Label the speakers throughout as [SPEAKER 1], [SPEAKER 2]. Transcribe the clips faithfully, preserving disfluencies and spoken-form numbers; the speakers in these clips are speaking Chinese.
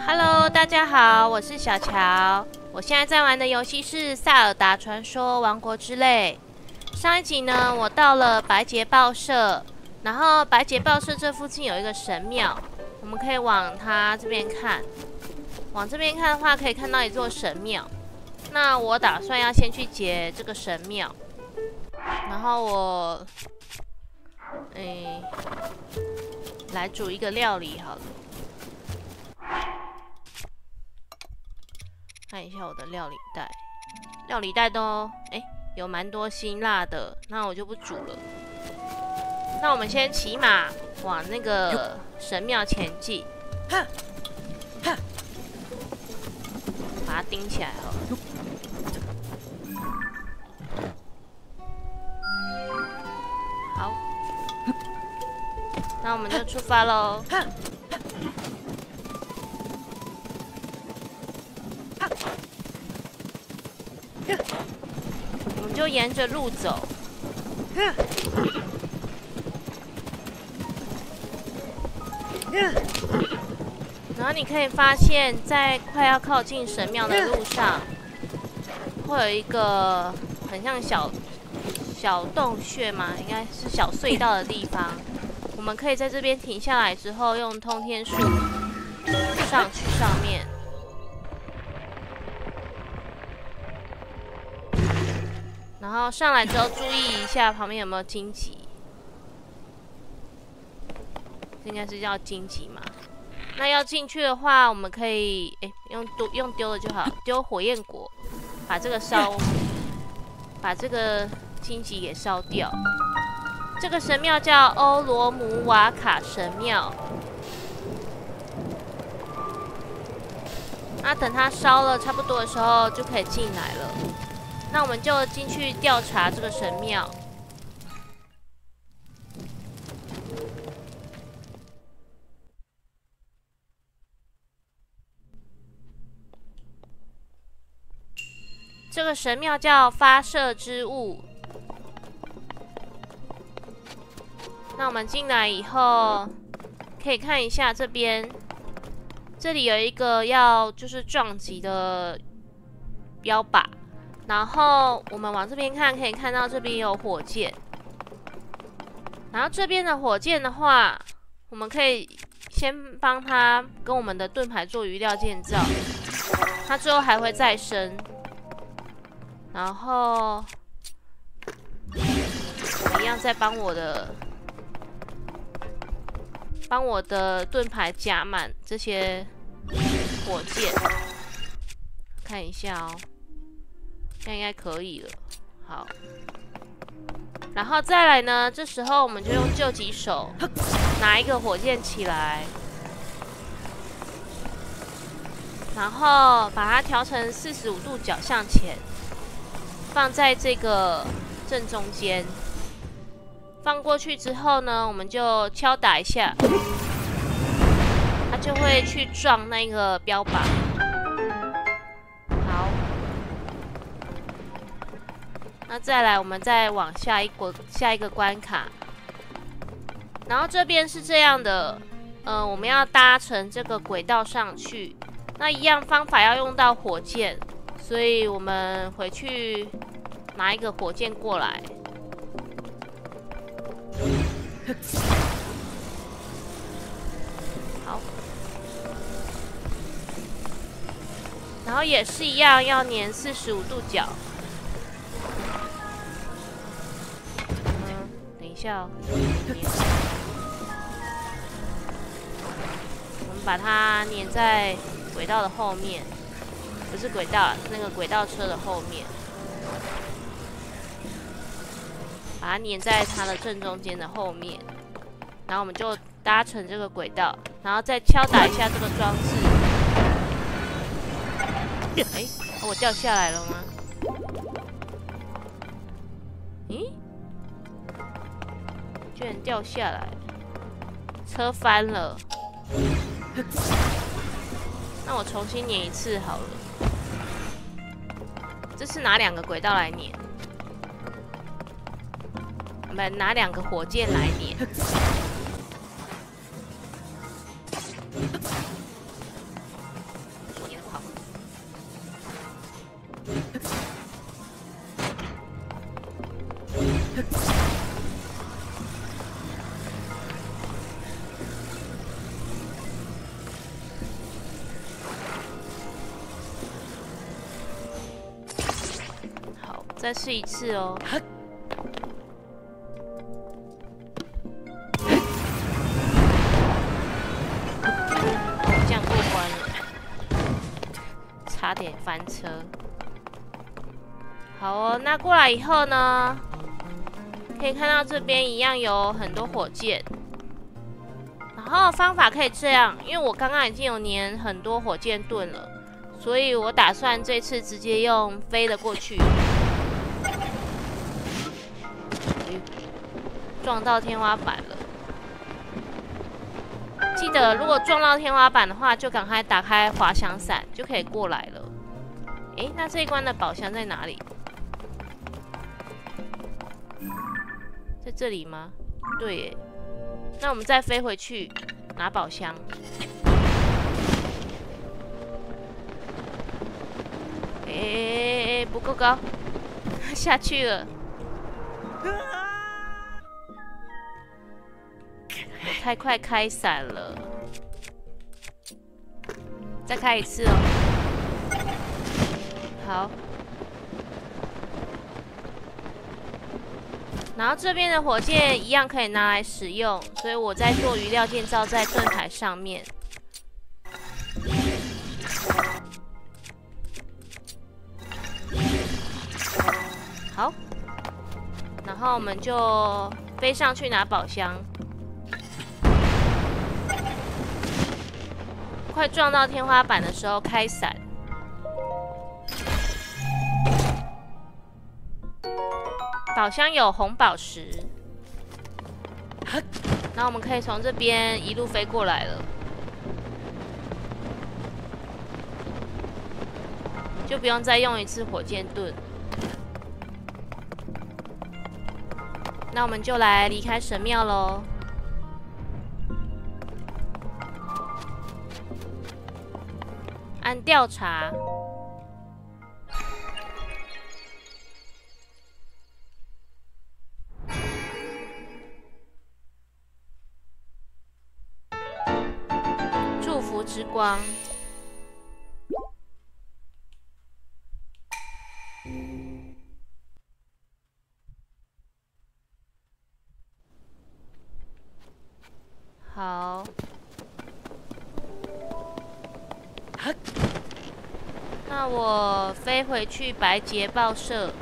[SPEAKER 1] Hello， 大家好，我是小乔。我现在在玩的游戏是《萨尔达传说：王国之泪》。上一集呢，我到了白节报社，然后白节报社这附近有一个神庙，我们可以往它这边看。往这边看的话，可以看到一座神庙。那我打算要先去劫这个神庙，然后我，诶，来煮一个料理好了。 看一下我的料理袋，料理袋都哎、欸、有蛮多辛辣的，那我就不煮了。那我们先骑马往那个神庙前进，把它钉起来好了。好，那我们就出发喽。 我们就沿着路走，然后你可以发现，在快要靠近神庙的路上，会有一个很像小小洞穴嘛，应该是小隧道的地方。我们可以在这边停下来之后，用通天术上去上面。 然后上来之后，注意一下旁边有没有荆棘，这应该是叫荆棘嘛。那要进去的话，我们可以诶用丢用丢的就好，丢火焰果，把这个烧，把这个荆棘给烧掉。这个神庙叫欧罗姆瓦卡神庙。那等它烧了差不多的时候，就可以进来了。 那我们就进去调查这个神庙。这个神庙叫发射之物。那我们进来以后，可以看一下这边，这里有一个要就是撞击的标靶。 然后我们往这边看，可以看到这边有火箭。然后这边的火箭的话，我们可以先帮它跟我们的盾牌做余料建造，它之后还会再生。然后一样再帮我的帮我的盾牌加满这些火箭，看一下哦。 这样应该可以了。好，然后再来呢？这时候我们就用救急手拿一个火箭起来，然后把它调成四十五度角向前，放在这个正中间。放过去之后呢，我们就敲打一下，它就会去撞那个标靶。 那再来，我们再往下一个下一个关卡。然后这边是这样的，呃，我们要搭乘这个轨道上去。那一样方法要用到火箭，所以我们回去拿一个火箭过来。好，然后也是一样，要粘四十五度角。 一下、哦，我们把它粘在轨道的后面，不是轨道，是那个轨道车的后面，把它粘在它的正中间的后面，然后我们就搭乘这个轨道，然后再敲打一下这个装置。哎，我掉下来了吗？咦？ 居然掉下来，车翻了。那我重新粘一次好了。这是拿两个轨道来粘，我们拿两个火箭来粘。 再试一次哦。哦，这样过关了，差点翻车。好哦，那过来以后呢，可以看到这边一样有很多火箭。然后方法可以这样，因为我刚刚已经有粘很多火箭盾了，所以我打算这次直接用飞的过去。撞到天花板了。记得，如果撞到天花板的话，就赶快打开滑翔伞，就可以过来了。诶，那这一关的宝箱在哪里？在这里吗？对耶。那我们再飞回去拿宝箱。诶诶诶，不够高，下去了。我太快开伞了，再开一次哦。好。然后这边的火箭一样可以拿来使用，所以我在做余料建造在盾牌上面。好，然后我们就飞上去拿宝箱。快撞到天花板的时候开伞。宝箱有红宝石，那我们可以从这边一路飞过来了，就不用再用一次火箭盾。那我们就来离开神庙喽。按调查。之光，好，那我飞回去白捷报社。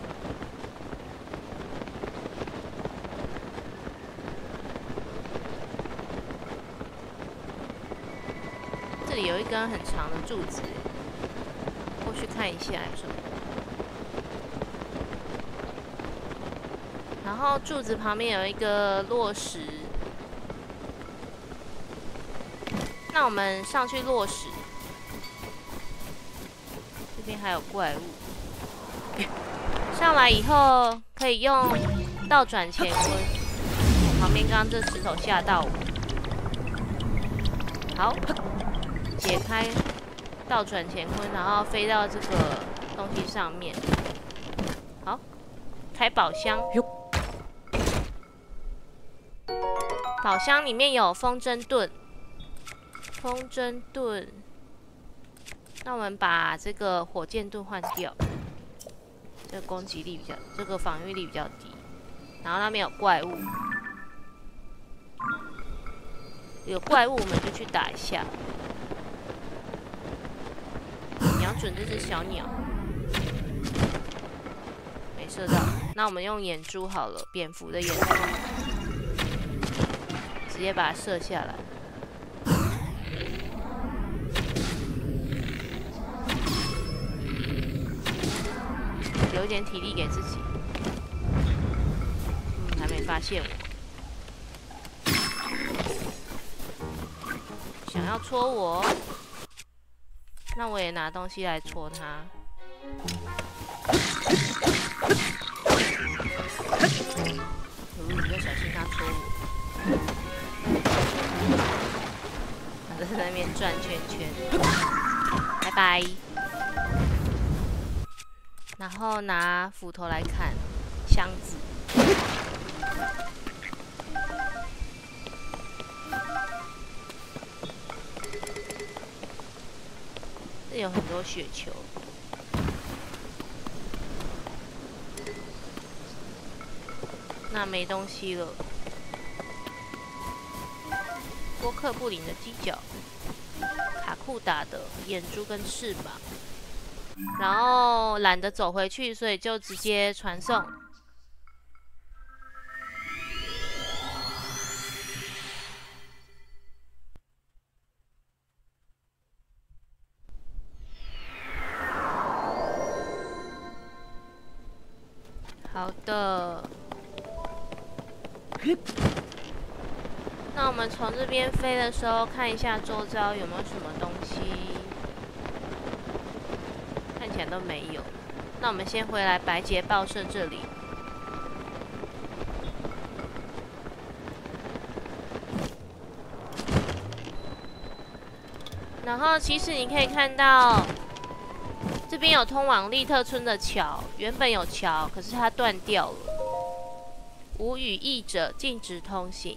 [SPEAKER 1] 这里有一根很长的柱子，过去看一下有什么。然后柱子旁边有一个落石，那我们上去落石。这边还有怪物，上来以后可以用倒转乾坤。我旁边刚刚这石头吓到我。好。解开倒转乾坤，然后飞到这个东西上面。好，开宝箱。宝箱里面有风筝盾，风筝盾。那我们把这个火箭盾换掉，这个攻击力比较，这个防御力比较低。然后那边有怪物，有怪物我们就去打一下。瞄准这只小鸟，没射到。那我们用眼珠好了，蝙蝠的眼珠，直接把它射下来。留一点体力给自己。嗯，还没发现我。想要戳我。那我也拿东西来戳它。可恶，你要小心它戳我。它在那边转圈圈。拜拜。然后拿斧头来砍箱子。这有很多雪球。 那没东西了。波克布林的犄角，卡库达的眼珠跟翅膀，然后懒得走回去，所以就直接传送。好的。那我们从这边飞的时候，看一下周遭有没有什么东西，看起来都没有。那我们先回来白节报社这里。然后其实你可以看到，这边有通往利特村的桥，原本有桥，可是它断掉了。无语译者禁止通行。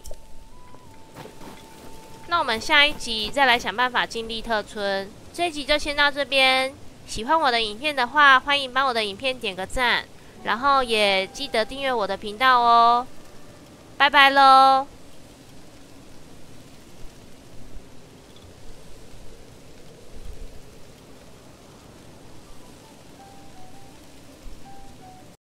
[SPEAKER 1] 那我们下一集再来想办法进利特村。这一集就先到这边。喜欢我的影片的话，欢迎帮我的影片点个赞，然后也记得订阅我的频道哦。拜拜喽！